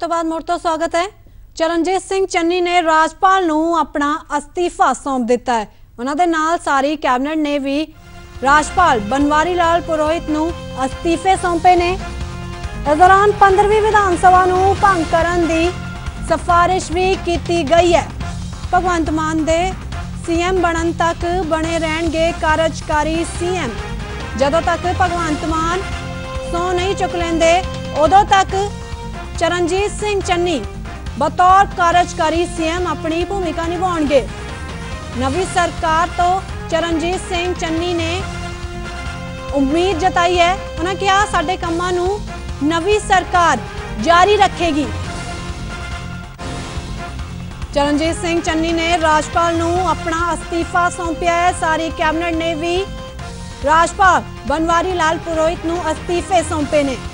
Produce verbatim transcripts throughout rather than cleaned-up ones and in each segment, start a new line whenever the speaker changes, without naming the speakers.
तो बाद मुड़ तो स्वागत है। चरणजीत सिंह चन्नी ने राजपाल नूं अपना अस्तीफा सौंप दिता है। उन्हां दे नाल सारी कैबिनेट ने भी राजपाल बनवारी लाल पुरोहित नूं अस्तीफे सौंपे ने। इस दौरान पंद्रहवीं विधान सभा नूं भंग करन दी सिफारिश भी की गई है। भगवंत मान दे सीएम बनन तक बने रहणगे कार्यकारी सीएम। जदों तक भगवंत मान सौ नहीं चुक लेंदे उदों तक चरणजीत सिंह चन्नी बतौर कार्यकारी सीएम अपनी भूमिका निभाउणगे। नवी सरकार तो चरणजीत सिंह चन्नी ने उम्मीद जताई है। उन्होंने कहा साडे कामां नूं नवी सरकार जारी रखेगी। चरणजीत सिंह चन्नी ने राजपाल नूं अपना अस्तीफा सौंपिया है। सारी कैबिनेट ने भी राजपाल बनवारी लाल पुरोहित नूं अस्तीफे सौंपे ने।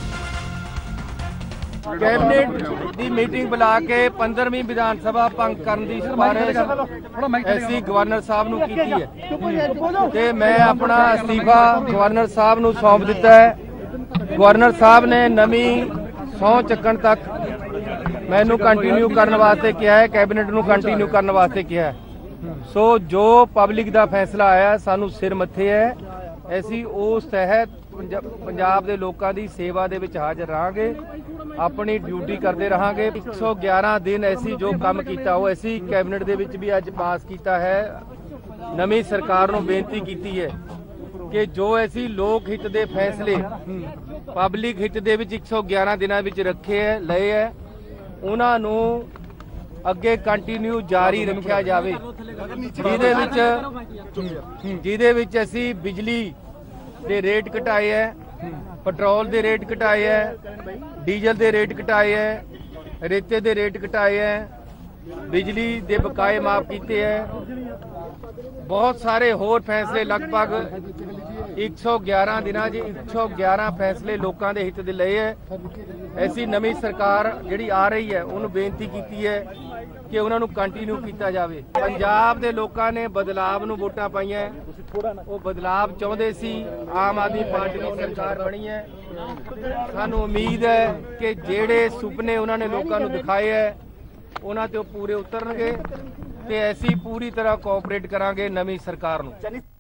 कैबिनेट की मीटिंग बुला के पंद्रहवीं विधान सभा भंग करने की सिफारिश ऐसी गवर्नर साहब नूं कीती है ते मैं अपना अस्तीफा गवर्नर साहब नूं सौंप दिता है। गवर्नर साहब ने नवी सौं चक्कण तक मैनू कंटिन्यू करने वास्ते कहा है, कैबिनेट नूं कंटिन्यू करने वास्ते कहा है। सो जो पब्लिक का फैसला आया सानू सिर मत्थे है। ऐसी उस तहत पंजाब के लोगों की सेवा दे विच हाजिर रहांगे, अपनी ड्यूटी करते रहांगे। एक सौ ग्यारह दिन ऐसी जो काम किया वो ऐसी कैबिनेट दे विच भी अज पास किया है। नवी सरकार नूं बेनती की है कि जो ऐसी लोक हित के फैसले पब्लिक हित दे विच एक सौ ग्यारह दिनों विच रखे है लए है उन्हां नूं अगे कंटिन्यू जारी रखा जाए। जिहदे विच जिहदे विच असीं बिजली दे रेट घटाए है, पेट्रोल दे रेट घटाए है, डीजल दे रेट घटाए है, रेते दे रेट घटाए है, बिजली दे बकाए माफ किए है। बहुत सारे होर फैसले लगभग एक सौ ग्यारह दिनों एक सौ ग्यारह फैसले लोगों के हित दे लए है। ऐसी नवी सरकार जिहड़ी आ रही है उन्होंने बेनती की है कि उन्होंने कंटिन्यू किया जाए। पंजाब के लोगों ने बदलाव नूं वोटां पाईआं, वो बदलाव चाहते सी। आम आदमी पार्टी की सरकार बनी है। सानू उम्मीद है कि जेड़े सुपने उन्होंने लोगों को दिखाए है उन्होंने तो पूरे उतरनगे ते ऐसी पूरी तरह कोऑपरेट करांगे नवी सरकार नूं।